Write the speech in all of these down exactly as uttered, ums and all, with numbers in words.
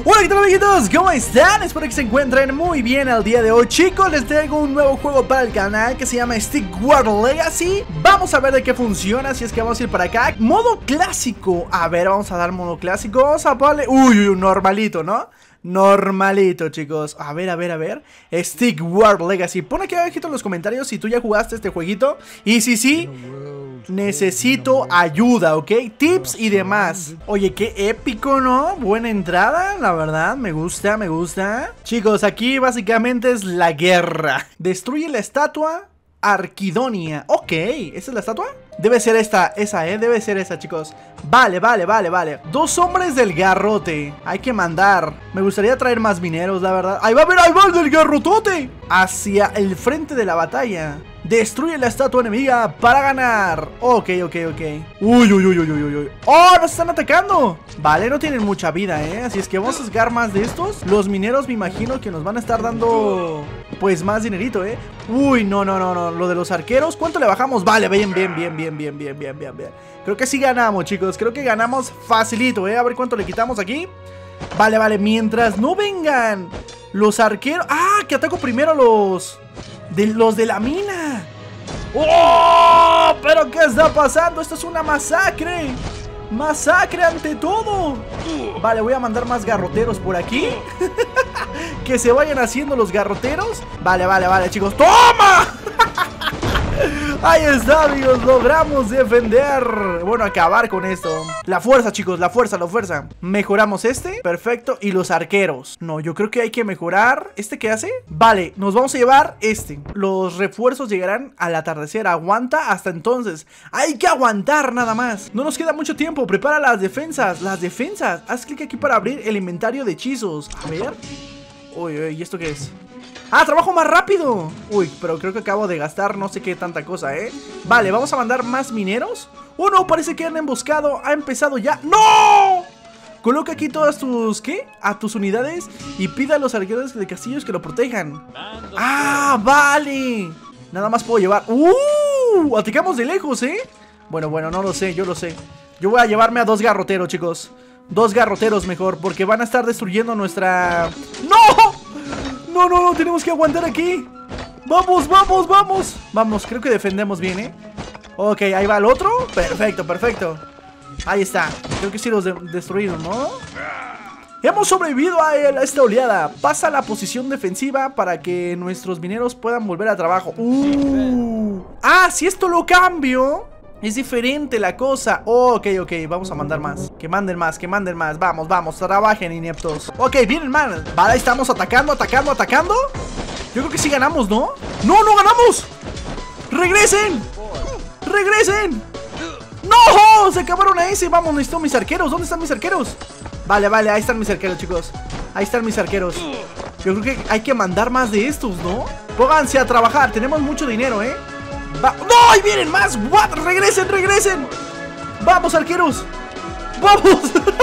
Hola, ¿qué tal, amiguitos? ¿Cómo están? Espero que se encuentren muy bien el día de hoy. Chicos, les traigo un nuevo juego para el canal que se llama Stick War Legacy. Vamos a ver de qué funciona, así es que vamos a ir para acá. Modo clásico. A ver, vamos a dar modo clásico. Vamos a ponerle... Uy, uy, normalito, ¿no? Normalito, chicos. A ver, a ver, a ver. Stick War Legacy. Pon aquí abajito en los comentarios si tú ya jugaste este jueguito. Y si sí, necesito ayuda, ¿ok? Tips y demás. Oye, qué épico, ¿no? Buena entrada, la verdad. Me gusta, me gusta. Chicos, aquí básicamente es la guerra. Destruye la estatua Arquidonia. Ok, ¿esa es la estatua? Debe ser esta, esa, eh, debe ser esa, chicos. Vale, vale, vale, vale. Dos hombres del garrote. Hay que mandar. Me gustaría traer más mineros, la verdad. Ahí va a ver, ahí va el del garrotote. Hacia el frente de la batalla. Destruye la estatua enemiga para ganar. Ok, ok, ok. Uy, uy, uy, uy, uy, uy. ¡Oh, nos están atacando! Vale, no tienen mucha vida, ¿eh? Así es que vamos a sacar más de estos. Los mineros me imagino que nos van a estar dando, pues, más dinerito, ¿eh? Uy, no, no, no, no. Lo de los arqueros, ¿cuánto le bajamos? Vale, bien, bien, bien, bien, bien, bien, bien, bien, bien. Creo que sí ganamos, chicos. Creo que ganamos facilito, ¿eh? A ver cuánto le quitamos aquí. Vale, vale, mientras no vengan los arqueros. ¡Ah! Que ataco primero a los... De los de la mina. ¡Oh! ¿Pero qué está pasando? Esto es una masacre. Masacre ante todo. Vale, voy a mandar más garroteros por aquí. Que se vayan haciendo los garroteros. Vale, vale, vale, chicos. ¡Toma! Ahí está, amigos, logramos defender. Bueno, acabar con esto. La fuerza, chicos, la fuerza, la fuerza. Mejoramos este, perfecto. Y los arqueros. No, yo creo que hay que mejorar. ¿Este qué hace? Vale, nos vamos a llevar este. Los refuerzos llegarán al atardecer. Aguanta hasta entonces. Hay que aguantar nada más. No nos queda mucho tiempo, prepara las defensas. Las defensas, haz clic aquí para abrir el inventario de hechizos. A ver. Uy, uy, ¿y esto qué es? ¡Ah, trabajo más rápido! Uy, pero creo que acabo de gastar no sé qué tanta cosa, ¿eh? Vale, vamos a mandar más mineros. ¡Oh, no! Parece que han emboscado. Ha empezado ya. ¡No! Coloca aquí todas tus... ¿Qué? A tus unidades y pida a los arqueros de castillos que lo protejan. ¡Ah, vale! Nada más puedo llevar... ¡Uh! Atacamos de lejos, ¿eh? Bueno, bueno, no lo sé, yo lo sé. Yo voy a llevarme a dos garroteros, chicos. Dos garroteros mejor, porque van a estar destruyendo nuestra... ¡No! No, no, no, tenemos que aguantar aquí. Vamos, vamos, vamos. Vamos, creo que defendemos bien, ¿eh? Ok, ahí va el otro. Perfecto, perfecto. Ahí está, creo que sí los de destruyeron, ¿no? Hemos sobrevivido a, el, a esta oleada. Pasa a la posición defensiva para que nuestros mineros puedan volver a trabajo. uh. Ah, si esto lo cambio, es diferente la cosa. Oh, ok, ok, vamos a mandar más. Que manden más, que manden más. Vamos, vamos, trabajen, ineptos. Ok, vienen más. Vale, ahí estamos atacando, atacando, atacando. Yo creo que sí ganamos, ¿no? ¡No, no ganamos! ¡Regresen! ¡Regresen! ¡No! Se acabaron a ese. Vamos, necesito mis arqueros. ¿Dónde están mis arqueros? Vale, vale, ahí están mis arqueros, chicos. Ahí están mis arqueros. Yo creo que hay que mandar más de estos, ¿no? Pónganse a trabajar, tenemos mucho dinero, ¿eh? Va. ¡No! ¡Ahí vienen más! ¡What! ¡Regresen, regresen! ¡Vamos, arqueros! ¡Vamos!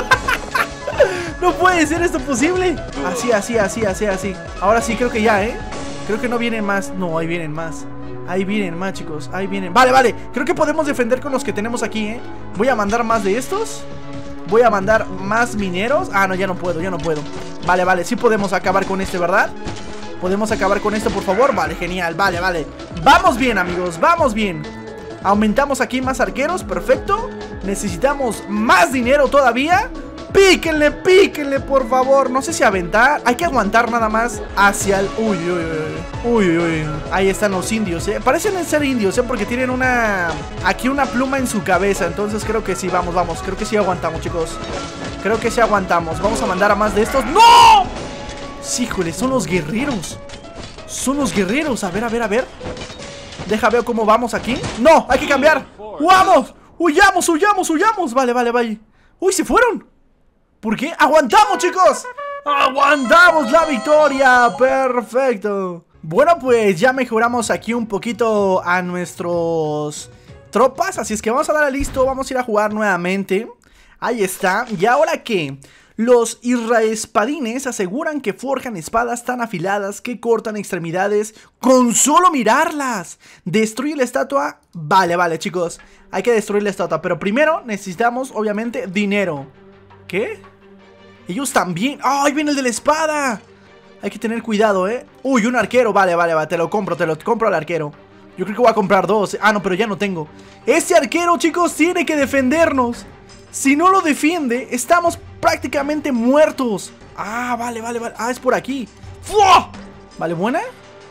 No puede ser esto posible. Así, así, así, así, así. Ahora sí, creo que ya, ¿eh? Creo que no vienen más. No, ahí vienen más. Ahí vienen más, chicos. Ahí vienen. Vale, vale. Creo que podemos defender con los que tenemos aquí, ¿eh? Voy a mandar más de estos. Voy a mandar más mineros. Ah, no, ya no puedo, ya no puedo. Vale, vale, sí podemos acabar con este, ¿verdad? ¿Podemos acabar con esto, por favor? Vale, genial, vale, vale. Vamos bien, amigos, vamos bien. Aumentamos aquí más arqueros, perfecto. Necesitamos más dinero todavía. Píquenle, píquenle, por favor. No sé si aventar, hay que aguantar nada más hacia el... Uy, uy, uy, uy, uy, uy. Ahí están los indios, eh. Parecen ser indios, eh, porque tienen una... Aquí una pluma en su cabeza. Entonces creo que sí, vamos, vamos. Creo que sí aguantamos, chicos. Creo que sí aguantamos. Vamos a mandar a más de estos. ¡No! Sí, híjole, son los guerreros. Son los guerreros, a ver, a ver, a ver. Deja, veo cómo vamos aquí. ¡No! Hay que cambiar. ¡Vamos! ¡Huyamos, huyamos, huyamos! Vale, vale, vale. ¡Uy, se fueron! ¿Por qué? ¡Aguantamos, chicos! ¡Aguantamos la victoria! ¡Perfecto! Bueno, pues ya mejoramos aquí un poquito a nuestros tropas. Así es que vamos a dar a listo. Vamos a ir a jugar nuevamente. Ahí está. ¿Y ahora qué? Los israespadines aseguran que forjan espadas tan afiladas que cortan extremidades con solo mirarlas. Destruye la estatua. Vale, vale, chicos. Hay que destruir la estatua. Pero primero necesitamos, obviamente, dinero. ¿Qué? Ellos también. ¡Oh, ahí viene el de la espada! Hay que tener cuidado, ¿eh? Uy, un arquero. Vale, vale, vale. Te lo compro, te lo compro al arquero. Yo creo que voy a comprar dos. Ah, no, pero ya no tengo. Ese arquero, chicos, tiene que defendernos. Si no lo defiende, estamos prácticamente muertos. Ah, vale, vale, vale. Ah, es por aquí. ¡Fua! Vale, ¿buena?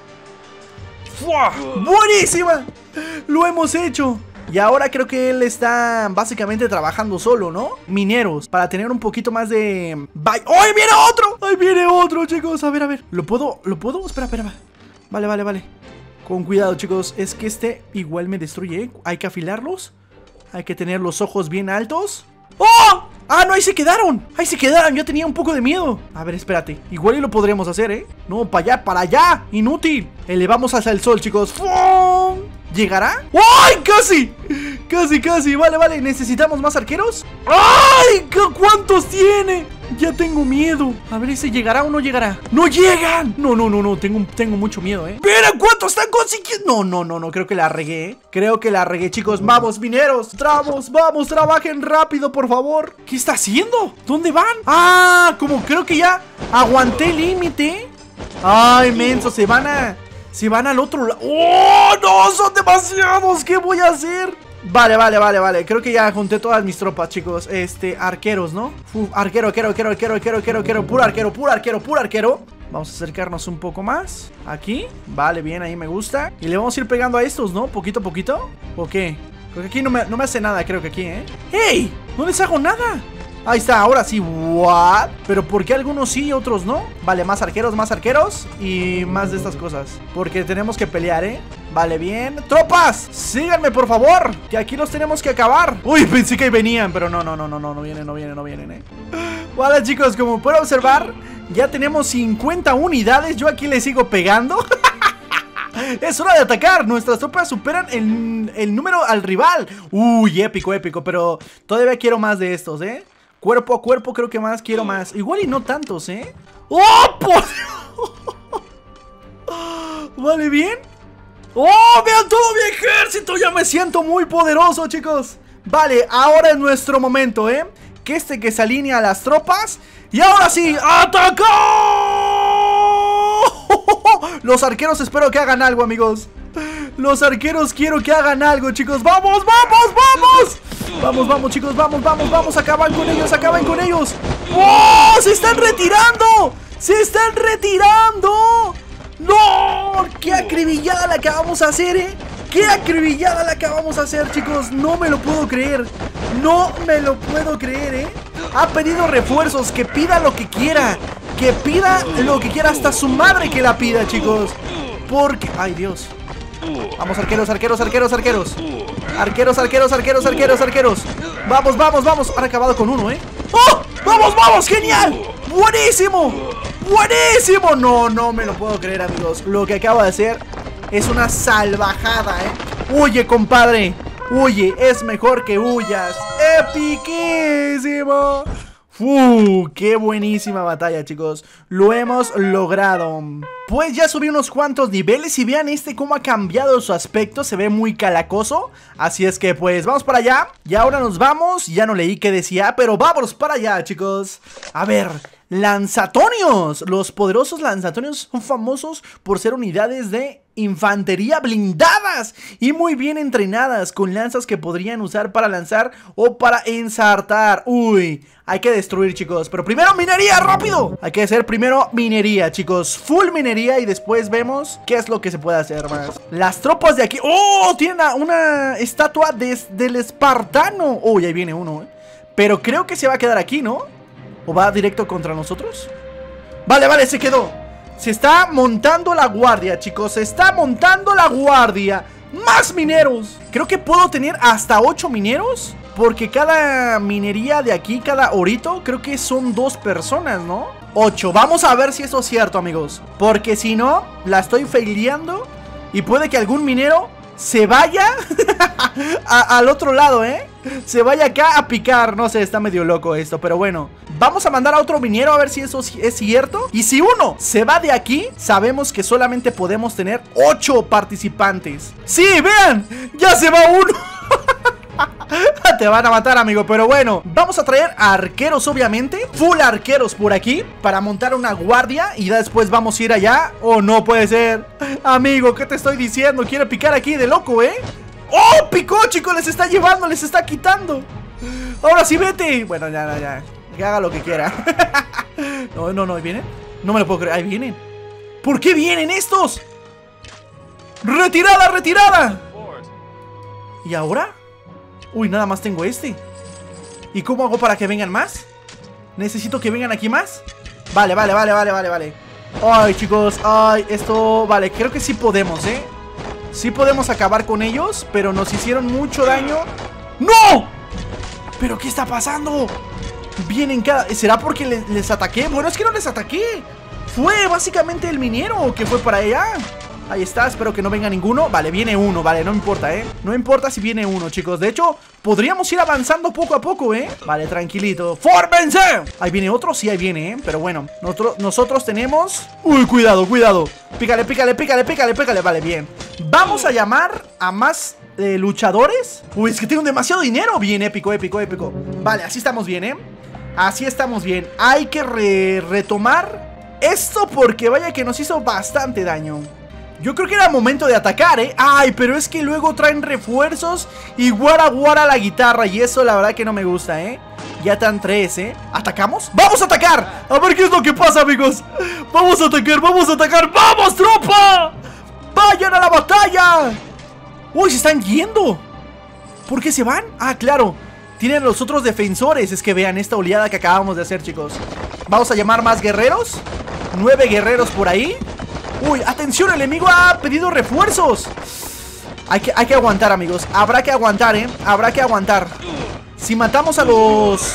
¡Fua! ¡Buenísima! Lo hemos hecho. Y ahora creo que él está básicamente trabajando solo, ¿no? Mineros, para tener un poquito más de... ¡Ay, viene otro! ¡Ay, viene otro, chicos! A ver, a ver. ¿Lo puedo? ¿Lo puedo? Espera, espera. Vale, vale, vale. Con cuidado, chicos. Es que este igual me destruye, ¿eh? Hay que afilarlos. Hay que tener los ojos bien altos. ¡Oh! ¡Ah, no! Ahí se quedaron. Ahí se quedaron. Yo tenía un poco de miedo. A ver, espérate. Igual y lo podríamos hacer, ¿eh? No, para allá, para allá. Inútil. Elevamos hacia el sol, chicos. ¡Fum! ¿Llegará? ¡Ay! ¡Casi! Casi, casi. Vale, vale. ¿Necesitamos más arqueros? ¡Ay! ¿Cuántos tiene? Ya tengo miedo. A ver si llegará o no llegará. ¡No llegan! No, no, no, no. Tengo, tengo mucho miedo, ¿eh? ¡Mira cuántos están consiguiendo! No, no, no, no. Creo que la regué, ¿eh? Creo que la regué, chicos. Vamos, mineros. Vamos, vamos. Trabajen rápido, por favor. ¿Qué está haciendo? ¿Dónde van? ¡Ah! Como creo que ya aguanté el límite. ¡Ay, menso! Se van a... Se van al otro lado. ¡Oh, no! ¡Son demasiados! ¿Qué voy a hacer? Vale, vale, vale, vale. Creo que ya junté todas mis tropas, chicos. Este, arqueros, ¿no? Uf, arquero, arquero, arquero, arquero, arquero, arquero, arquero. Puro arquero, puro arquero, puro arquero. Vamos a acercarnos un poco más. Aquí. Vale, bien, ahí me gusta. Y le vamos a ir pegando a estos, ¿no? Poquito a poquito. ¿O qué? Creo que aquí no me, no me hace nada, creo que aquí, ¿eh? ¡Ey! No les hago nada. Ahí está, ahora sí. ¿What? Pero ¿por qué algunos sí y otros no? Vale, más arqueros, más arqueros. Y más de estas cosas. Porque tenemos que pelear, ¿eh? Vale, bien. ¡Tropas! Síganme, por favor. Que aquí los tenemos que acabar. Uy, pensé que venían. Pero no, no, no, no, no, no vienen, no vienen, no vienen, ¿eh? Vale, chicos, como pueden observar, ya tenemos cincuenta unidades. Yo aquí le sigo pegando. Es hora de atacar. Nuestras tropas superan el, el número al rival. Uy, épico, épico. Pero todavía quiero más de estos, ¿eh? Cuerpo a cuerpo creo que más quiero más. Igual y no tantos, ¿eh? ¡Oh, por Dios! Vale, bien. ¡Oh, vean todo mi ejército! Ya me siento muy poderoso, chicos. Vale, ahora es nuestro momento, ¿eh? Que este que se alinea a las tropas. Y ahora sí, ¡ataca! Los arqueros espero que hagan algo, amigos. Los arqueros quiero que hagan algo, chicos. ¡Vamos, vamos, vamos! Vamos, vamos, chicos, vamos, vamos, vamos. Acaban con ellos, acaban con ellos. ¡Oh! ¡Se están retirando! ¡Se están retirando! ¡No! ¡Qué acribillada la acabamos de hacer, eh! ¡Qué acribillada la acabamos de hacer, chicos! No me lo puedo creer. No me lo puedo creer, eh. Ha pedido refuerzos. Que pida lo que quiera. Que pida lo que quiera. Hasta su madre que la pida, chicos. Porque... ¡ay, Dios! Vamos, arqueros, arqueros, arqueros, arqueros. Arqueros, arqueros, arqueros, arqueros, arqueros. Vamos, vamos, vamos. Han acabado con uno, ¿eh? ¡Oh! ¡Vamos, vamos! ¡Genial! ¡Buenísimo! ¡Buenísimo! No, no me lo puedo creer, amigos. Lo que acabo de hacer es una salvajada, ¿eh? Huye, compadre. Huye, es mejor que huyas. ¡Epiquísimo! ¡Uh! ¡Qué buenísima batalla, chicos! Lo hemos logrado. Pues ya subí unos cuantos niveles y vean este cómo ha cambiado su aspecto. Se ve muy calacoso. Así es que pues vamos para allá. Y ahora nos vamos. Ya no leí qué decía, pero vámonos para allá, chicos. A ver... Lanzatonios. Los poderosos lanzatonios son famosos por ser unidades de infantería blindadas y muy bien entrenadas, con lanzas que podrían usar para lanzar o para ensartar. Uy, hay que destruir, chicos. Pero primero minería, rápido. Hay que hacer primero minería, chicos. Full minería y después vemos qué es lo que se puede hacer más. Las tropas de aquí. ¡Oh! Tienen una, una estatua de, del espartano. Uy, ahí viene uno, ¿eh? Pero creo que se va a quedar aquí, ¿no? ¿O va directo contra nosotros? Vale, vale, se quedó. Se está montando la guardia, chicos. Se está montando la guardia. ¡Más mineros! Creo que puedo tener hasta ocho mineros, porque cada minería de aquí, cada orito, creo que son dos personas, ¿no? Ocho. Vamos a ver si eso es cierto, amigos. Porque si no, la estoy faileando y puede que algún minero se vaya a, al otro lado, ¿eh? Se vaya acá a picar. No sé, está medio loco esto, pero bueno. Vamos a mandar a otro minero a ver si eso es cierto. Y si uno se va de aquí, sabemos que solamente podemos tener ocho participantes. ¡Sí, vean! ¡Ya se va uno! te van a matar, amigo. Pero bueno, vamos a traer arqueros, obviamente. Full arqueros por aquí para montar una guardia. Y después vamos a ir allá. Oh, no puede ser. Amigo, ¿qué te estoy diciendo? Quiere picar aquí de loco, ¿eh? ¡Oh, picó, chicos! Les está llevando, les está quitando. Ahora sí, vete. Bueno, ya, ya, ya. Que haga lo que quiera. No, no, no, ¿ahí vienen? No me lo puedo creer, ahí vienen. ¿Por qué vienen estos? ¡Retirada, retirada! ¿Y ahora? Uy, nada más tengo este. ¿Y cómo hago para que vengan más? Necesito que vengan aquí más. Vale, vale, vale, vale, vale, vale. Ay, chicos, ay, esto... Vale, creo que sí podemos, ¿eh? Sí podemos acabar con ellos, pero nos hicieron mucho daño. ¡No! ¿Pero qué está pasando? Vienen cada... ¿Será porque les, les ataqué? Bueno, es que no les ataqué. Fue básicamente el minero que fue para allá. Ahí está, espero que no venga ninguno. Vale, viene uno, vale, no importa, ¿eh? No importa si viene uno, chicos. De hecho, podríamos ir avanzando poco a poco, ¿eh? Vale, tranquilito. ¡Fórmense! Ahí viene otro, sí, ahí viene, ¿eh? Pero bueno, nosotros, nosotros tenemos... Uy, cuidado, cuidado. Pícale, pícale, pícale, pícale, pícale. Vale, bien. Vamos a llamar a más eh, luchadores. Uy, es que tengo demasiado dinero. Bien, épico, épico, épico. Vale, así estamos bien, ¿eh? Así estamos bien. Hay que re retomar esto porque vaya que nos hizo bastante daño. Yo creo que era momento de atacar, ¿eh? Ay, pero es que luego traen refuerzos y guara guara la guitarra. Y eso la verdad que no me gusta, ¿eh? Ya están tres, ¿eh? ¿Atacamos? ¡Vamos a atacar! A ver qué es lo que pasa, amigos. Vamos a atacar, vamos a atacar. ¡Vamos, tropa! ¡Vayan a la batalla! ¡Uy, se están yendo! ¿Por qué se van? Ah, claro. Tienen los otros defensores. Es que vean esta oleada que acabamos de hacer, chicos. Vamos a llamar más guerreros. Nueve guerreros por ahí. Uy, atención, el enemigo ha pedido refuerzos. Hay que, hay que aguantar, amigos. Habrá que aguantar, ¿eh? Habrá que aguantar. Si matamos a los...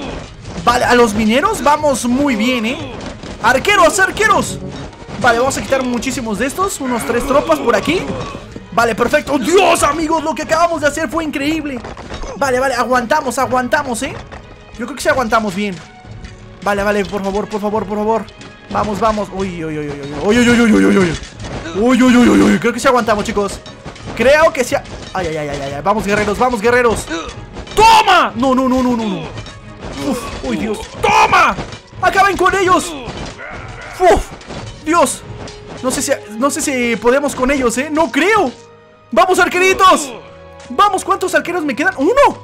Vale, a los mineros vamos muy bien, ¿eh? Arqueros, arqueros. Vale, vamos a quitar muchísimos de estos. Unos tres tropas por aquí. Vale, perfecto. Dios, amigos, lo que acabamos de hacer fue increíble. Vale, vale, aguantamos, aguantamos, ¿eh? Yo creo que sí aguantamos bien. Vale, vale, por favor, por favor, por favor. Vamos, vamos. Uy, uy, uy, uy, uy, uy, uy, uy, uy, uy, uy. Uy, uy, uy, uy, uy. Creo que sí aguantamos, chicos. Creo que sí. Ay, ay, ay, ay, ay. Vamos, guerreros, vamos, guerreros. ¡Toma! No, no, no, no, no, no. Uf, uy, Dios. ¡Toma! ¡Acaben con ellos! Uf, Dios. No sé si, no sé si podemos con ellos, ¿eh? No creo. ¡Vamos, arqueritos! Vamos, ¿cuántos arqueros me quedan? ¡Uno!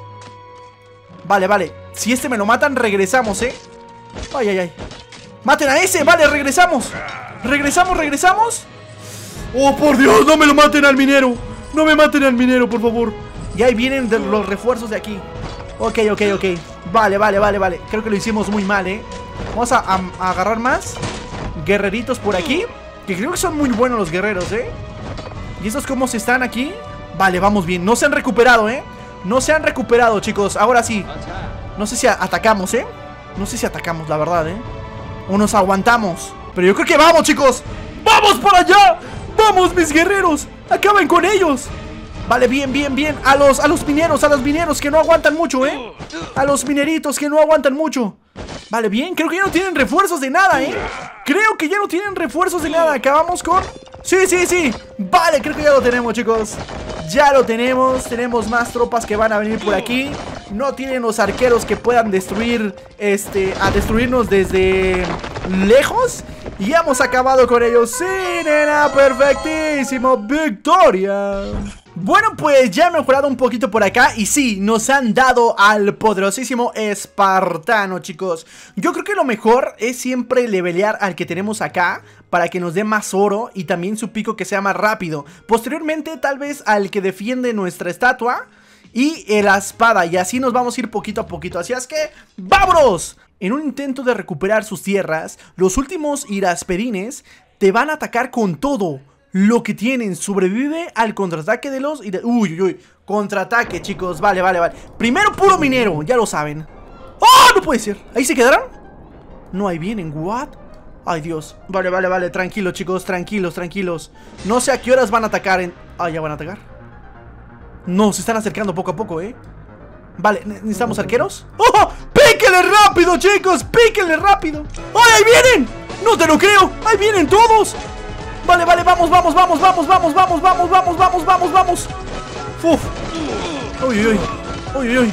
Vale, vale. Si este me lo matan, regresamos, ¿eh? Ay, ay, ay. ¡Maten a ese! Vale, regresamos. Regresamos, regresamos. ¡Oh, por Dios! ¡No me lo maten al minero! ¡No me maten al minero, por favor! Y ahí vienen de los refuerzos de aquí. Ok, ok, ok. Vale, vale, vale, vale. Creo que lo hicimos muy mal, ¿eh? Vamos a, a, a agarrar más guerreritos por aquí. Que creo que son muy buenos los guerreros, ¿eh? ¿Y estos cómo se están aquí? Vale, vamos bien. No se han recuperado, ¿eh? No se han recuperado, chicos. Ahora sí. No sé si atacamos, ¿eh? No sé si atacamos, la verdad, ¿eh? O nos aguantamos. Pero yo creo que vamos, chicos. ¡Vamos para allá! ¡Vamos, mis guerreros! ¡Acaben con ellos! Vale, bien, bien, bien. A los, a los mineros, a los mineros que no aguantan mucho, ¿eh? A los mineritos que no aguantan mucho. Vale, bien. Creo que ya no tienen refuerzos de nada, ¿eh? Creo que ya no tienen refuerzos de nada. Acabamos con... Sí, sí, sí. Vale, creo que ya lo tenemos, chicos. Ya lo tenemos. Tenemos más tropas que van a venir por aquí. No tienen los arqueros que puedan destruir, este, a destruirnos desde lejos. Y hemos acabado con ellos. Sí, nena, perfectísimo. Victoria. Bueno, pues ya he mejorado un poquito por acá. Y sí, nos han dado al poderosísimo espartano, chicos. Yo creo que lo mejor es siempre levelear al que tenemos acá, para que nos dé más oro y también su pico que sea más rápido. Posteriormente, tal vez al que defiende nuestra estatua y la espada, y así nos vamos a ir poquito a poquito. Así es que, ¡vámonos! En un intento de recuperar sus tierras, los últimos irasperines te van a atacar con todo lo que tienen. Sobrevive al contraataque de los... Uy, uy, uy, contraataque, chicos, vale, vale, vale. Primero puro minero, ya lo saben. ¡Oh, no puede ser! ¿Ahí se quedaron? No, ahí vienen, ¿what? Ay, Dios, vale, vale, vale, tranquilos, chicos, tranquilos, tranquilos. No sé a qué horas van a atacar en... Ah, ya van a atacar. No, se están acercando poco a poco, ¿eh? Vale, ¿necesitamos arqueros? ¡Oh! ¡Píquenle rápido, chicos! ¡Píquenle rápido! ¡Ay, ahí vienen! ¡No te lo creo! ¡Ahí vienen todos! Vale, vale, vamos, vamos, vamos, vamos, vamos, vamos, vamos, vamos, vamos, vamos, vamos. Uf. Uy, uy, uy. Uy, uy, uy.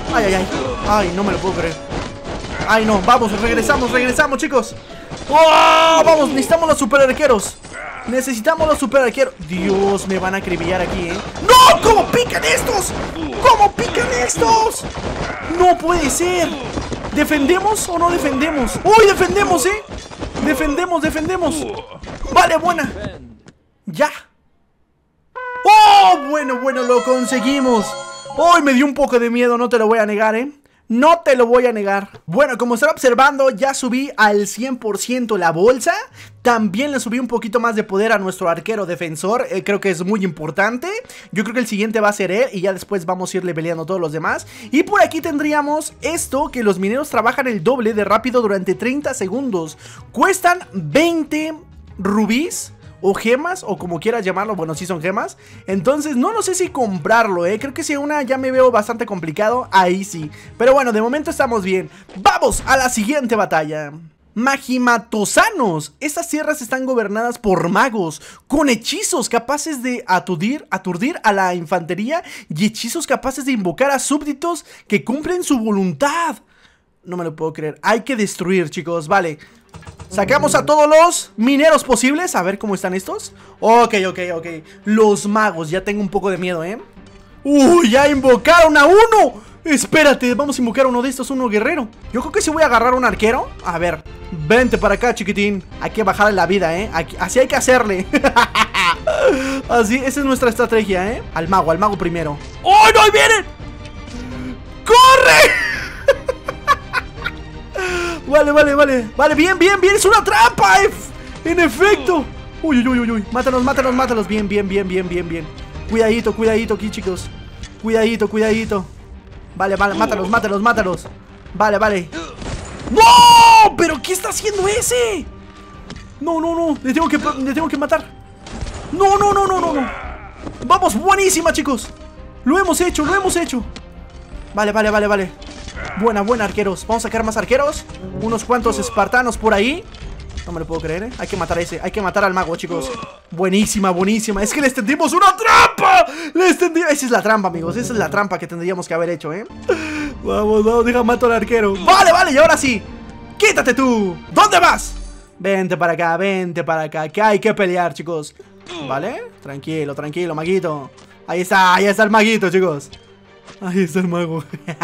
Ay, ay, ay. Ay, no me lo puedo creer. Ay, no, vamos, regresamos, regresamos, chicos. ¡Oh! Vamos, necesitamos los super arqueros. Necesitamos los super arqueros. Dios, me van a acribillar aquí, ¿eh? ¡No! ¿Cómo pican estos? ¿Cómo pican estos? No puede ser. ¿Defendemos o no defendemos? ¡Uy, defendemos, eh! Defendemos, defendemos. Vale, buena. Ya. ¡Oh! Bueno, bueno, lo conseguimos. Hoy me dio un poco de miedo, no te lo voy a negar, ¿eh? No te lo voy a negar. Bueno, como están observando, ya subí al cien por ciento la bolsa. También le subí un poquito más de poder a nuestro arquero defensor. eh, Creo que es muy importante. Yo creo que el siguiente va a ser él. Y ya después vamos a irle peleando a todos los demás. Y por aquí tendríamos esto, que los mineros trabajan el doble de rápido durante treinta segundos. Cuestan veinte rubíes o gemas, o como quieras llamarlo. Bueno, sí son gemas. Entonces no, no sé si comprarlo, eh creo que si una ya me veo bastante complicado, ahí sí. Pero bueno, de momento estamos bien. Vamos a la siguiente batalla. Magimatosanos. Estas tierras están gobernadas por magos con hechizos capaces de aturdir, aturdir a la infantería, y hechizos capaces de invocar a súbditos que cumplen su voluntad. No me lo puedo creer. Hay que destruir, chicos, vale. Sacamos a todos los mineros posibles. A ver cómo están estos. Ok, ok, ok. Los magos, ya tengo un poco de miedo, ¿eh? ¡Uy! ¡Ya invocaron a uno! Espérate, vamos a invocar a uno de estos, uno guerrero. Yo creo que sí voy a agarrar un arquero. A ver, vente para acá, chiquitín. Hay que bajarle la vida, ¿eh? Aquí, así hay que hacerle. Así, esa es nuestra estrategia, ¿eh? Al mago, al mago primero. ¡Oh, no! ¡Ahí vienen! ¡Corre! Vale, vale, vale. Vale, bien, bien, bien. Es una trampa. En efecto. Uy, uy, uy, uy. Mátalos, mátalos, mátalos. Bien, bien, bien, bien, bien, bien. Cuidadito, cuidadito aquí, chicos. Cuidadito, cuidadito. Vale, vale, mátalos, mátalos, mátalos. Vale, vale. ¡No! ¿Pero qué está haciendo ese? No, no, no. Le tengo que, le tengo que matar. No, no, no, no, no, no. Vamos, buenísima, chicos. Lo hemos hecho, lo hemos hecho. Vale, vale, vale, vale. Buena, buena, arqueros. Vamos a sacar más arqueros. Unos cuantos espartanos por ahí. No me lo puedo creer, ¿eh? Hay que matar a ese. Hay que matar al mago, chicos. Buenísima, buenísima. Es que les tendimos una trampa. Les tendimos... Esa es la trampa, amigos. Esa es la trampa que tendríamos que haber hecho, ¿eh? Vamos, vamos. Deja mato al arquero. Vale, vale. Y ahora sí. Quítate tú. ¿Dónde vas? Vente para acá, vente para acá. Que hay que pelear, chicos. ¿Vale? Tranquilo, tranquilo, maguito. Ahí está, ahí está el maguito, chicos. Ahí está el mago.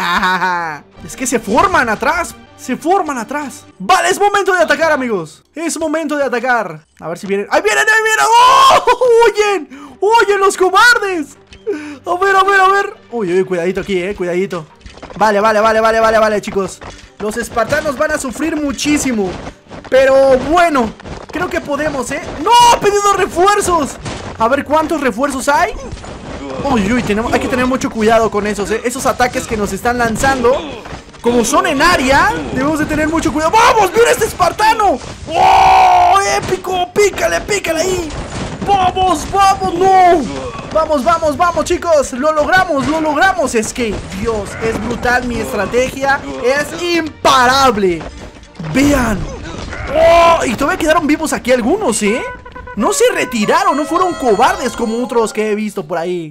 Es que se forman atrás. Se forman atrás. Vale, es momento de atacar, amigos. Es momento de atacar. A ver si vienen. ¡Ahí vienen, ahí vienen! ¡Oh! ¡Huyen! ¡Huyen los cobardes! A ver, a ver, a ver. Uy, uy, cuidadito aquí, eh, cuidadito. Vale, vale, vale, vale, vale, vale, chicos. Los espartanos van a sufrir muchísimo. Pero bueno, creo que podemos, eh. ¡No! ¡He pedido refuerzos! A ver cuántos refuerzos hay. Uy, uy, tenemos, hay que tener mucho cuidado con esos, ¿eh? Esos ataques que nos están lanzando. Como son en área, debemos de tener mucho cuidado. ¡Vamos! ¡Mira este espartano! ¡Oh! ¡Épico! ¡Pícale, pícale ahí! ¡Vamos, vamos! ¡No! ¡Vamos, vamos, vamos, chicos! ¡Lo logramos, lo logramos! Es que, Dios, es brutal mi estrategia. Es imparable. Vean. ¡Oh! Y todavía quedaron vivos aquí algunos, ¿eh? No se retiraron, no fueron cobardes como otros que he visto por ahí.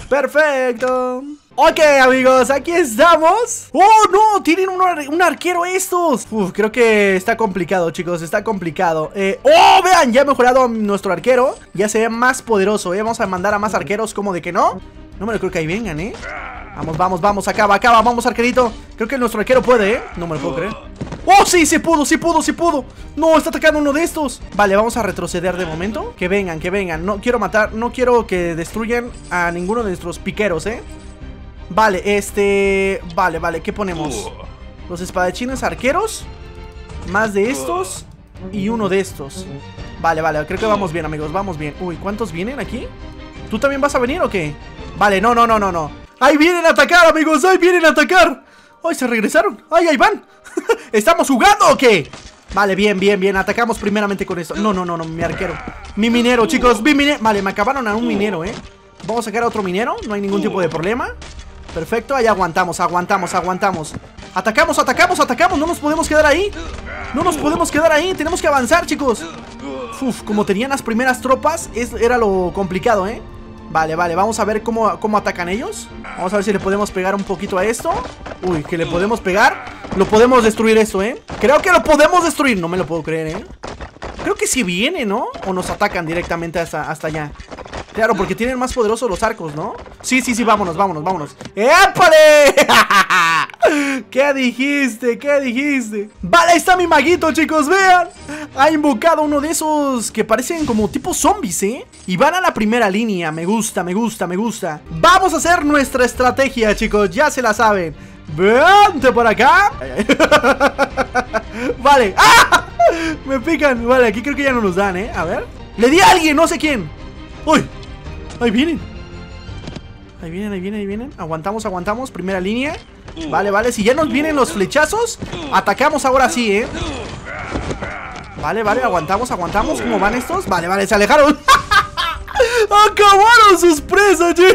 Perfecto. Ok, amigos, aquí estamos. ¡Oh, no! Tienen un, ar un arquero estos. Uf, creo que está complicado, chicos. Está complicado. eh, ¡Oh, vean! Ya ha mejorado nuestro arquero. Ya se ve más poderoso, ¿eh? Vamos a mandar a más arqueros, ¿cómo de que no? No me lo creo que ahí vengan, ¿eh? Vamos, vamos, vamos, acaba, acaba, vamos, arquerito. Creo que nuestro arquero puede, ¿eh? No me lo puedo creer. ¡Oh, sí! ¡Sí pudo, sí pudo, sí pudo! ¡No! Está atacando uno de estos. Vale, vamos a retroceder de momento. Que vengan, que vengan. No quiero matar, no quiero que destruyan a ninguno de nuestros piqueros, ¿eh? Vale, este... Vale, vale, ¿qué ponemos? Los espadachines arqueros. Más de estos. Y uno de estos. Vale, vale, creo que vamos bien, amigos, vamos bien. Uy, ¿cuántos vienen aquí? ¿Tú también vas a venir o qué? Vale, no, no, no, no, no. ¡Ahí vienen a atacar, amigos! ¡Ahí vienen a atacar! ¡Ay, se regresaron! ¡Ay, ahí van! ¿Estamos jugando o qué? Vale, bien, bien, bien. Atacamos primeramente con esto. No, no, no, no, mi arquero. Mi minero, chicos, mi minero. Vale, me acabaron a un minero, ¿eh? Vamos a sacar a otro minero, no hay ningún tipo de problema. Perfecto, ahí aguantamos, aguantamos, aguantamos. Atacamos, atacamos, atacamos. No nos podemos quedar ahí. No nos podemos quedar ahí, tenemos que avanzar, chicos. Uf, como tenían las primeras tropas, es, era lo complicado, ¿eh? Vale, vale, vamos a ver cómo, cómo atacan ellos. Vamos a ver si le podemos pegar un poquito a esto. Uy, que le podemos pegar. Lo podemos destruir esto, ¿eh? Creo que lo podemos destruir, no me lo puedo creer, ¿eh? Creo que sí viene, ¿no? O nos atacan directamente hasta, hasta allá. Claro, porque tienen más poderosos los arcos, ¿no? Sí, sí, sí, vámonos, vámonos, vámonos. ¡Épale! ¿Qué dijiste? ¿Qué dijiste? Vale, ahí está mi maguito, chicos, vean. Ha invocado uno de esos que parecen como tipo zombies, ¿eh? Y van a la primera línea, me gusta, me gusta, me gusta. Vamos a hacer nuestra estrategia, chicos, ya se la saben. Vente por acá. Vale. ¡Ah! Me pican. Vale, aquí creo que ya no nos dan, ¿eh? A ver. Le di a alguien, no sé quién. ¡Uy! Ahí vienen. Ahí vienen, ahí vienen, ahí vienen. Aguantamos, aguantamos. Primera línea. Vale, vale. Si ya nos vienen los flechazos, atacamos ahora sí, ¿eh? Vale, vale. Aguantamos, aguantamos. ¿Cómo van estos? Vale, vale. Se alejaron. Acabaron sus presas, che.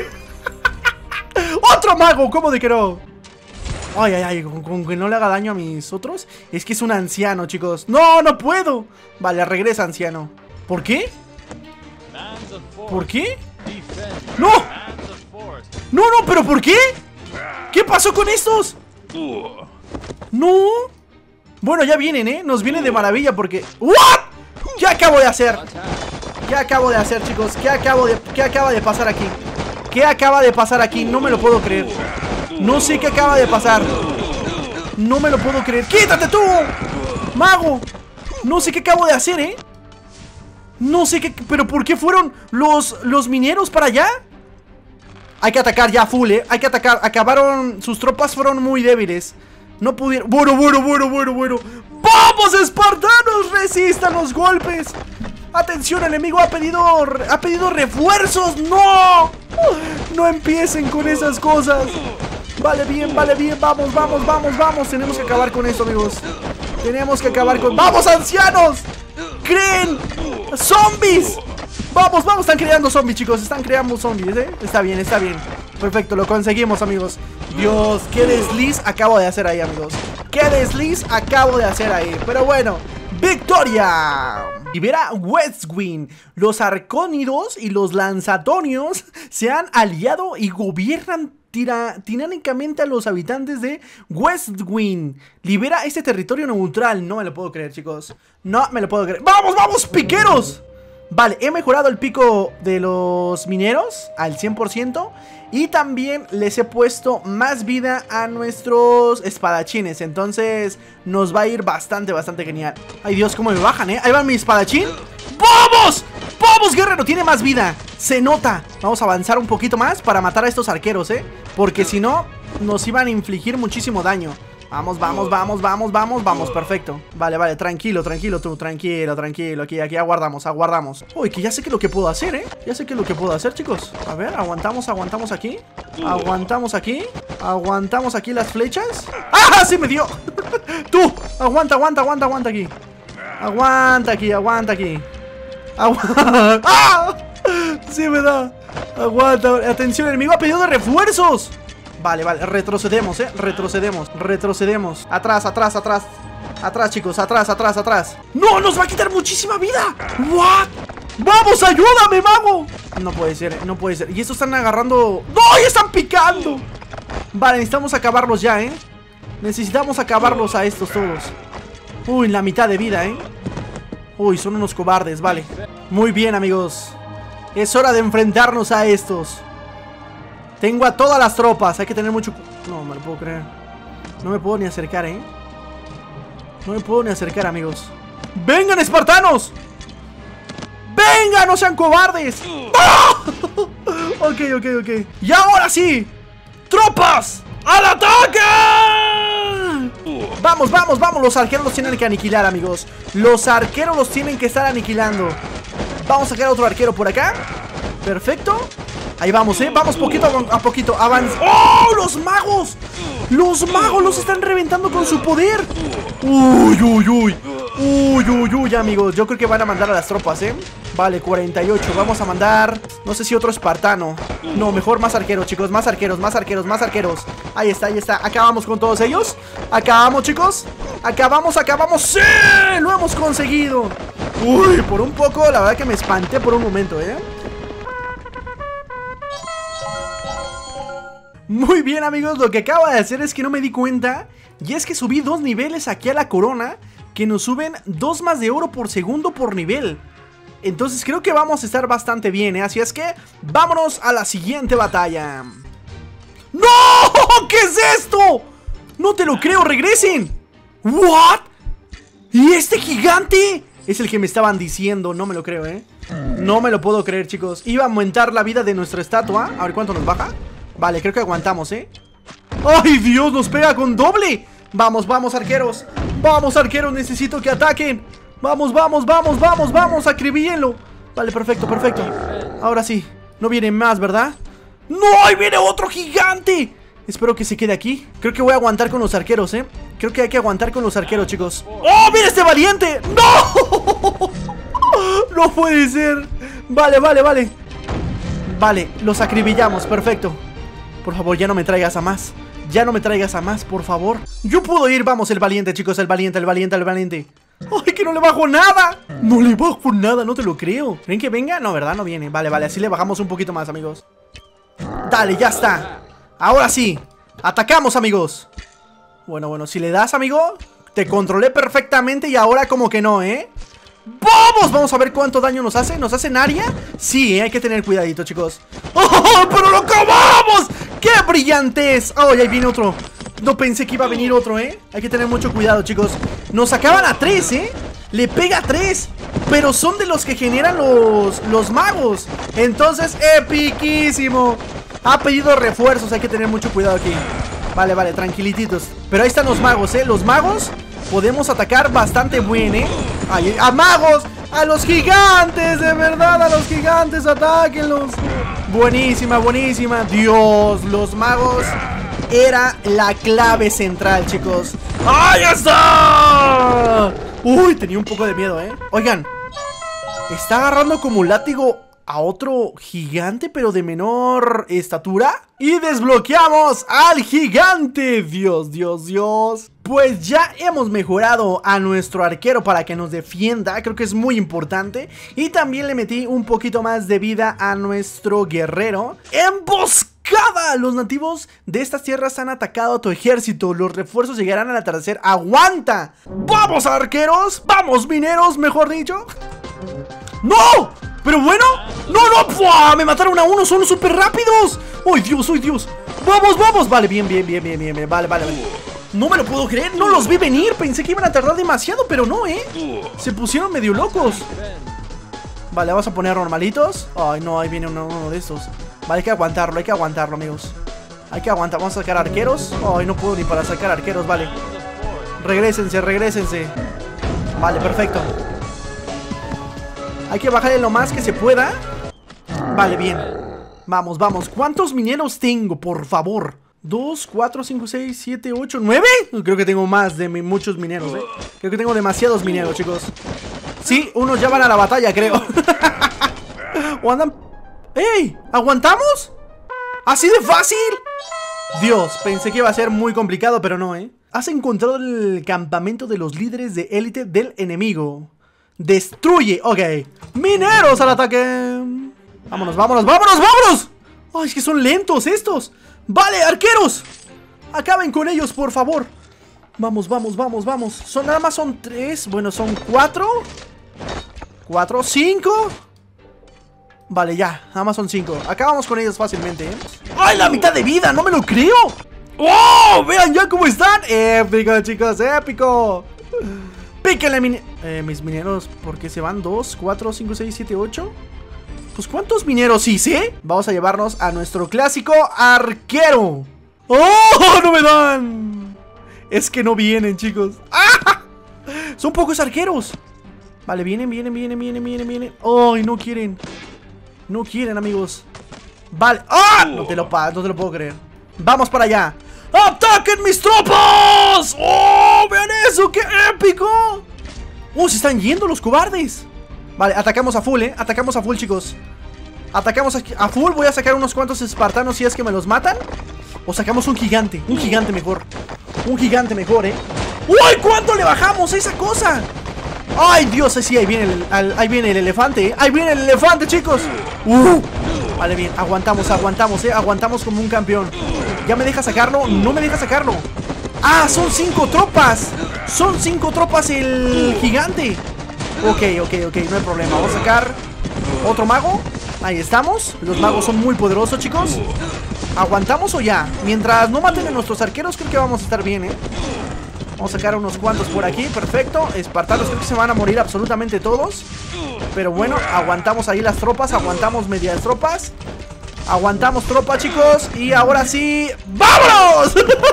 Otro mago. ¿Cómo de que no? Ay, ay, ay. Con, con que no le haga daño a mis otros. Es que es un anciano, chicos. No, no puedo. Vale, regresa, anciano. ¿Por qué? ¿Por qué? ¡No! ¡No, no! ¿Pero por qué? ¿Qué pasó con estos? ¡No! Bueno, ya vienen, ¿eh? Nos vienen de maravilla porque... ¿What? ¿Qué acabo de hacer? ¿Qué acabo de hacer, chicos? ¿Qué acabo de... ¿Qué acaba de pasar aquí? ¿Qué acaba de pasar aquí? No me lo puedo creer. No sé qué acaba de pasar. No me lo puedo creer. ¡Quítate tú! ¡Mago! No sé qué acabo de hacer, ¿eh? No sé qué... ¿Pero por qué fueron los, los mineros para allá? Hay que atacar ya full, ¿eh? Hay que atacar. Acabaron... Sus tropas fueron muy débiles. No pudieron... Bueno, bueno, bueno, bueno, bueno. ¡Vamos, espartanos! ¡Resistan los golpes! ¡Atención! El enemigo ha pedido... Ha pedido refuerzos. ¡No! No empiecen con esas cosas. Vale, bien, vale, bien. Vamos, vamos, vamos, vamos. Tenemos que acabar con esto, amigos. Tenemos que acabar con... ¡Vamos, ancianos! ¡Creen! ¡Zombies! Vamos, vamos, están creando zombies, chicos. Están creando zombies, ¿eh? Está bien, está bien. Perfecto, lo conseguimos, amigos. Dios, qué desliz acabo de hacer ahí, amigos. Qué desliz acabo de hacer ahí. Pero bueno, ¡victoria! Libera Westwind. Los arcónidos y los lanzatonios se han aliado y gobiernan tira tiránicamente a los habitantes de Westwind. Libera este territorio neutral. No me lo puedo creer, chicos. No me lo puedo creer. ¡Vamos, vamos, piqueros! Vale, he mejorado el pico de los mineros al cien por ciento. Y también les he puesto más vida a nuestros espadachines. Entonces nos va a ir bastante, bastante genial. Ay, Dios, cómo me bajan, ¿eh? Ahí va mi espadachín. ¡Vamos! ¡Vamos, guerrero! Tiene más vida. Se nota. Vamos a avanzar un poquito más para matar a estos arqueros, ¿eh? Porque si no, nos iban a infligir muchísimo daño. Vamos, vamos, vamos, vamos, vamos, vamos, perfecto. Vale, vale, tranquilo, tranquilo tú, tranquilo, tranquilo. Aquí, aquí aguardamos, aguardamos. Uy, que ya sé que lo que puedo hacer, ¿eh? Ya sé que lo que puedo hacer, chicos. A ver, aguantamos, aguantamos aquí. Aguantamos aquí. Aguantamos aquí las flechas. ¡Ah! ¡Sí me dio! Tú, aguanta, aguanta, aguanta, aguanta aquí. Aguanta aquí, aguanta aquí. Aguanta. ¡Ah! Sí me da. Aguanta, atención, el enemigo ha pedido de refuerzos. Vale, vale, retrocedemos, eh, retrocedemos, retrocedemos. Atrás, atrás, atrás. Atrás, chicos, atrás, atrás, atrás. ¡No! ¡Nos va a quitar muchísima vida! ¿What? ¡Vamos, ayúdame, mago! No puede ser, no puede ser. Y estos están agarrando... ¡No! ¡Ya están picando! Vale, necesitamos acabarlos ya, eh. Necesitamos acabarlos a estos todos. Uy, la mitad de vida, eh. Uy, son unos cobardes, vale. Muy bien, amigos. Es hora de enfrentarnos a estos. Tengo a todas las tropas. Hay que tener mucho... No, me lo puedo creer. No me puedo ni acercar, ¿eh? No me puedo ni acercar, amigos. ¡Vengan, espartanos! ¡Vengan, no sean cobardes! ¡Ah! Ok, ok, ok. ¡Y ahora sí! ¡Tropas! ¡Al ataque! Vamos, vamos, vamos. Los arqueros los tienen que aniquilar, amigos. Los arqueros los tienen que estar aniquilando. Vamos a sacar otro arquero por acá. Perfecto. Ahí vamos, ¿eh? Vamos poquito a poquito. Avanza. ¡Oh! ¡Los magos! ¡Los magos los están reventando con su poder! ¡Uy, uy, uy! ¡Uy, uy, uy, amigos! Yo creo que van a mandar a las tropas, ¿eh? Vale, cuarenta y ocho. Vamos a mandar... No sé si otro espartano. No, mejor más arqueros, chicos. Más arqueros, más arqueros, más arqueros. Ahí está, ahí está. Acabamos con todos ellos. Acabamos, chicos. Acabamos, acabamos. ¡Sí! ¡Lo hemos conseguido! Uy, por un poco, la verdad que me espanté por un momento, ¿eh? Muy bien, amigos, lo que acabo de hacer es que no me di cuenta. Y es que subí dos niveles aquí a la corona, que nos suben dos más de oro por segundo por nivel. Entonces creo que vamos a estar bastante bien, ¿eh? Así es que vámonos a la siguiente batalla. ¡No! ¿Qué es esto? No te lo creo, regresen. ¿What? ¿Y este gigante? Es el que me estaban diciendo, no me lo creo, ¿eh? No me lo puedo creer, chicos. Iba a aumentar la vida de nuestra estatua. A ver cuánto nos baja. Vale, creo que aguantamos, ¿eh? ¡Ay, Dios! Nos pega con doble. Vamos, vamos, arqueros. Vamos, arqueros, necesito que ataquen. Vamos, vamos, vamos, vamos, vamos, acribíenlo. Vale, perfecto, perfecto. Ahora sí, no viene más, ¿verdad? ¡No! ¡Ahí viene otro gigante! Espero que se quede aquí. Creo que voy a aguantar con los arqueros, ¿eh? Creo que hay que aguantar con los arqueros, chicos. ¡Oh, mira este valiente! ¡No! No puede ser. Vale, vale, vale. Vale, los acribillamos, perfecto. Por favor, ya no me traigas a más. Ya no me traigas a más, por favor. Yo puedo ir, vamos, el valiente, chicos. El valiente, el valiente, el valiente. ¡Ay, que no le bajo nada! No le bajo nada, no te lo creo. ¿Creen que venga? No, ¿verdad? No viene. Vale, vale, así le bajamos un poquito más, amigos. Dale, ya está. Ahora sí, atacamos, amigos. Bueno, bueno, si le das, amigo, te controlé perfectamente y ahora como que no, ¿eh? ¡Vamos! Vamos a ver cuánto daño nos hace. ¿Nos hacen área? Sí, ¿eh? Hay que tener cuidadito, chicos. ¡Oh, pero lo acabamos! ¡Qué brillantez! ¡Oh, ahí viene otro! No pensé que iba a venir otro, ¿eh? Hay que tener mucho cuidado, chicos. Nos acaban a tres, ¿eh? Le pega a tres. Pero son de los que generan los, los magos. Entonces, epiquísimo. Ha pedido refuerzos, hay que tener mucho cuidado aquí. Vale, vale, tranquilititos. Pero ahí están los magos, ¿eh? Los magos podemos atacar bastante bien, ¿eh? Ay, ¡a magos! ¡A los gigantes! De verdad, a los gigantes, atáquenlos. Buenísima, buenísima. Dios, los magos era la clave central, chicos. ¡Ahí está! Uy, tenía un poco de miedo, ¿eh? Oigan, está agarrando como un látigo a otro gigante, pero de menor estatura. Y desbloqueamos al gigante. Dios, Dios, Dios. Pues ya hemos mejorado a nuestro arquero para que nos defienda. Creo que es muy importante. Y también le metí un poquito más de vida a nuestro guerrero. ¡Emboscada! Los nativos de estas tierras han atacado a tu ejército. Los refuerzos llegarán al atardecer. ¡Aguanta! ¡Vamos, arqueros! ¡Vamos, mineros! Mejor dicho. ¡No! Pero bueno, no, no, ¡pua! Me mataron a uno, son súper rápidos. ¡Ay, Dios, ay, Dios! ¡Vamos, vamos! Vale, bien, bien, bien, bien, bien, bien. Vale, vale, vale. No me lo puedo creer, no los vi venir. Pensé que iban a tardar demasiado, pero no, ¿eh? Se pusieron medio locos. Vale, vamos a poner normalitos. Ay, no, ahí viene uno, uno de estos. Vale, hay que aguantarlo, hay que aguantarlo, amigos. Hay que aguantar, vamos a sacar arqueros. Ay, no puedo ni para sacar arqueros, vale. Regrésense, regrésense. Vale, perfecto. Hay que bajarle lo más que se pueda. Vale, bien. Vamos, vamos. ¿Cuántos mineros tengo, por favor? Dos, cuatro, cinco, seis, siete, ocho, nueve. Creo que tengo más de mi, muchos mineros, ¿eh? Creo que tengo demasiados mineros, chicos. Sí, unos ya van a la batalla, creo. O andan... ¡Ey! ¿Aguantamos? ¿Así de fácil? Dios, pensé que iba a ser muy complicado, pero no, ¿eh? Has encontrado el campamento de los líderes de élite del enemigo. Destruye, ok. Mineros al ataque. Vámonos, vámonos, vámonos, vámonos. Ay, es que son lentos estos. Vale, arqueros, acaben con ellos, por favor. Vamos, vamos, vamos, vamos. Son nada más son tres. Bueno, son cuatro. Cuatro, cinco. Vale, ya, nada más son cinco. Acabamos con ellos fácilmente, ¿eh? ¡Ay, la mitad de vida! ¡No me lo creo! ¡Oh! Vean ya cómo están. Épico, chicos, épico. Píquenle, mine... Eh, mis mineros, ¿por qué se van? ¿Dos, cuatro, cinco, seis, siete, ocho? Pues ¿cuántos mineros hice? Vamos a llevarnos a nuestro clásico arquero. ¡Oh! ¡No me dan! Es que no vienen, chicos. ¡Ah! Son pocos arqueros. Vale, vienen, vienen, vienen, vienen, vienen, vienen. ¡Ay, no quieren! No quieren, amigos. Vale. ¡Ah! No te lo, no te lo puedo creer. Vamos para allá. ¡Ataquen mis tropas! ¡Oh! ¡Vean eso! ¡Qué épico! ¡Oh! Se están yendo los cobardes. Vale, atacamos a full, ¿eh? Atacamos a full, chicos. Atacamos a, a full. Voy a sacar unos cuantos espartanos si es que me los matan. O sacamos un gigante. Un gigante mejor. Un gigante mejor, ¿eh? ¡Uy! ¿Cuánto le bajamos a esa cosa? ¡Ay, Dios! Sí, ahí viene el, ahí viene el elefante, ¿eh? ¡Ahí viene el elefante, chicos! ¡Uh! Vale, bien. Aguantamos, aguantamos, ¿eh? Aguantamos como un campeón. ¿Ya me deja sacarlo? No me deja sacarlo. ¡Ah! Son cinco tropas. Son cinco tropas el gigante. Ok, ok, ok, no hay problema. Vamos a sacar otro mago. Ahí estamos. Los magos son muy poderosos, chicos. ¿Aguantamos o ya? Mientras no maten a nuestros arqueros, creo que vamos a estar bien, ¿eh? Vamos a sacar unos cuantos por aquí, perfecto. Espartanos creo que se van a morir absolutamente todos. Pero bueno, aguantamos ahí las tropas. Aguantamos medias tropas. Aguantamos tropas, chicos. Y ahora sí, ¡vámonos!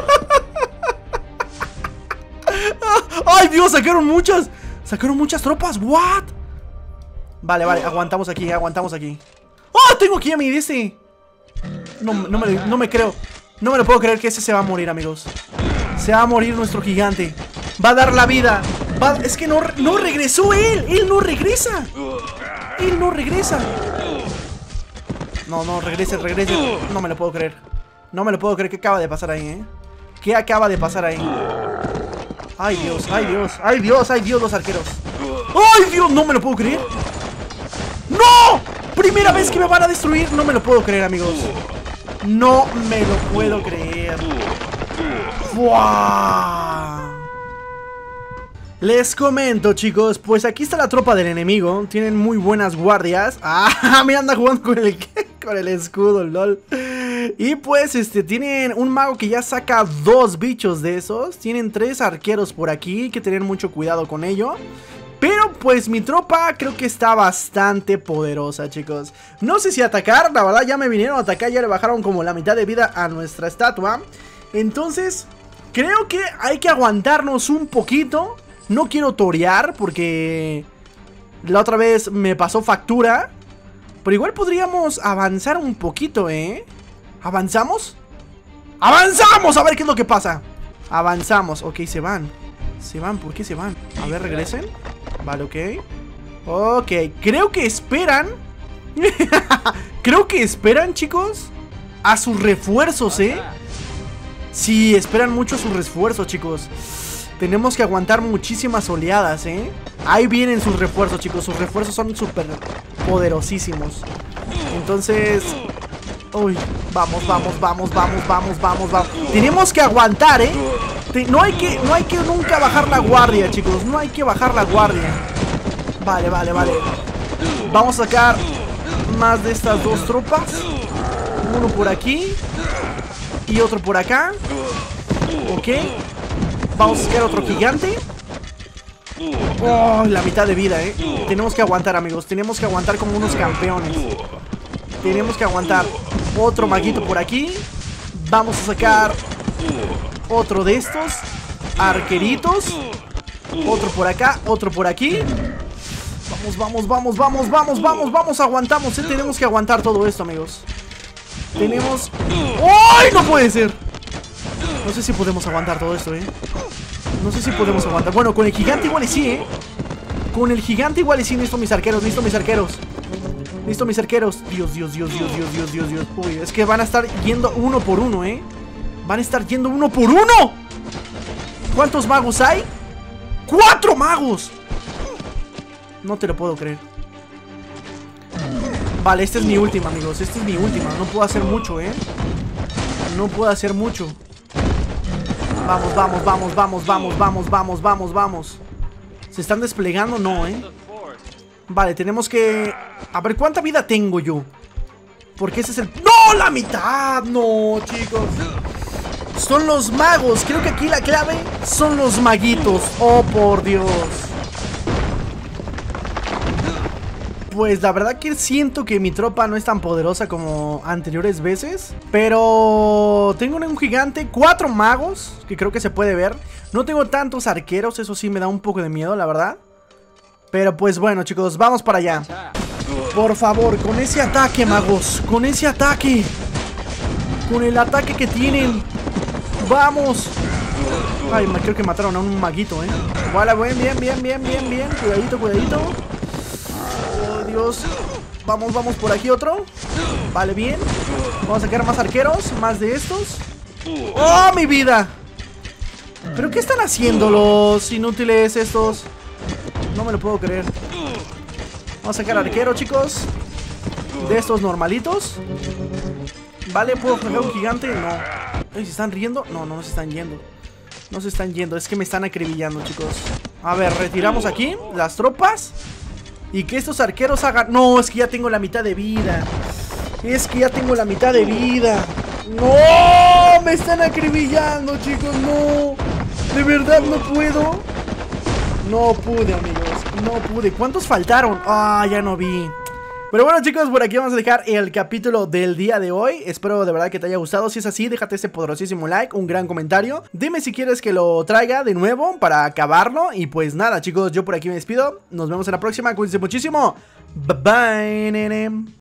¡Ay, Dios! Sacaron muchas. Sacaron muchas tropas, ¿what? Vale, vale, aguantamos aquí, aguantamos aquí. ¡Oh! Tengo aquí a mi D C. No, no, me, no me creo. No me lo puedo creer que ese se va a morir, amigos. Se va a morir nuestro gigante. Va a dar la vida. Va, es que no, no regresó él. Él no regresa. Él no regresa. No, no, regrese, regrese. No me lo puedo creer. No me lo puedo creer. ¿Qué acaba de pasar ahí, eh? ¿Qué acaba de pasar ahí? Ay, Dios, ay, Dios. Ay, Dios, ay, Dios, los arqueros. Ay, Dios, no me lo puedo creer. ¡No! Primera vez que me van a destruir. No me lo puedo creer, amigos. No me lo puedo creer. ¡Wow! Les comento, chicos, pues aquí está la tropa del enemigo. Tienen muy buenas guardias. Ah, me anda jugando con el, con el escudo, lol. Y pues, este, tienen un mago que ya saca dos bichos de esos. Tienen tres arqueros por aquí. Hay que tener mucho cuidado con ello. Pero pues mi tropa creo que está bastante poderosa, chicos. No sé si atacar, la verdad ya me vinieron a atacar. Ya le bajaron como la mitad de vida a nuestra estatua. Entonces, creo que hay que aguantarnos un poquito. No quiero torear porque la otra vez me pasó factura. Pero igual podríamos avanzar un poquito, ¿eh? ¿Avanzamos? ¡Avanzamos! A ver qué es lo que pasa. Avanzamos, ok, se van. Se van, ¿por qué se van? A ver, regresen. Vale, ok. Ok, creo que esperan. Creo que esperan, chicos, a sus refuerzos, ¿eh? Sí, esperan mucho a sus refuerzos, chicos. Tenemos que aguantar muchísimas oleadas, ¿eh? Ahí vienen sus refuerzos, chicos. Sus refuerzos son súper poderosísimos. Entonces... Uy, vamos, vamos, vamos, vamos, vamos, vamos, vamos. Tenemos que aguantar, ¿eh? No hay que, no hay que nunca bajar la guardia, chicos. No hay que bajar la guardia. Vale, vale, vale. Vamos a sacar más de estas dos tropas. Uno por aquí y otro por acá. Ok. Vamos a sacar otro gigante. Oh, la mitad de vida, eh. Tenemos que aguantar, amigos. Tenemos que aguantar como unos campeones. Tenemos que aguantar. Otro maguito por aquí. Vamos a sacar otro de estos arqueritos. Otro por acá, otro por aquí. Vamos, vamos, vamos, vamos, vamos, vamos, vamos. Aguantamos, ¿eh? Tenemos que aguantar todo esto, amigos. Tenemos... ¡Ay! No puede ser. No sé si podemos aguantar todo esto, eh. No sé si podemos aguantar. Bueno, con el gigante igual y sí, eh. Con el gigante igual y sí. Necesito mis arqueros, necesito mis arqueros. Necesito mis arqueros. Dios, Dios, Dios, Dios, Dios, Dios, Dios, Dios. Uy, es que van a estar yendo uno por uno, eh. Van a estar yendo uno por uno. ¿Cuántos magos hay? ¡Cuatro magos! No te lo puedo creer. Vale, esta es mi última, amigos. Esta es mi última. No puedo hacer mucho, eh. No puedo hacer mucho. Vamos, vamos, vamos, vamos, vamos, vamos, vamos, vamos, vamos. ¿Se están desplegando? No, eh. Vale, tenemos que... A ver, ¿cuánta vida tengo yo? Porque ese es el... ¡No! ¡La mitad! No, chicos. Son los magos. Creo que aquí la clave son los maguitos. Oh, por Dios. Pues la verdad que siento que mi tropa no es tan poderosa como anteriores veces. Pero tengo un gigante, cuatro magos, que creo que se puede ver. No tengo tantos arqueros, eso sí me da un poco de miedo, la verdad. Pero pues bueno, chicos, vamos para allá. Por favor, con ese ataque, magos. Con ese ataque. Con el ataque que tienen. Vamos. Ay, creo que mataron a un maguito, eh. Vale, bien, bien, bien, bien, bien, bien. Cuidadito, cuidadito. Oh, Dios. Vamos, vamos por aquí otro. Vale, bien. Vamos a sacar más arqueros, más de estos. ¡Oh, mi vida! ¿Pero qué están haciendo los inútiles estos? No me lo puedo creer. Vamos a sacar arquero, chicos. De estos normalitos. Vale, ¿puedo flagar un gigante? No. Ay, ¿se están riendo? No, no, no se están yendo. No se están yendo, es que me están acribillando, chicos. A ver, retiramos aquí las tropas. Y que estos arqueros hagan... No, es que ya tengo la mitad de vida. Es que ya tengo la mitad de vida. ¡No! Me están acribillando, chicos, no. De verdad no puedo. No pude, amigos. No pude. ¿Cuántos faltaron? Ah, ya no vi. Pero bueno, chicos, por aquí vamos a dejar el capítulo del día de hoy. Espero de verdad que te haya gustado. Si es así, déjate ese poderosísimo like, un gran comentario. Dime si quieres que lo traiga de nuevo para acabarlo. Y pues nada, chicos, yo por aquí me despido. Nos vemos en la próxima. Cuídense muchísimo. Bye bye, nene.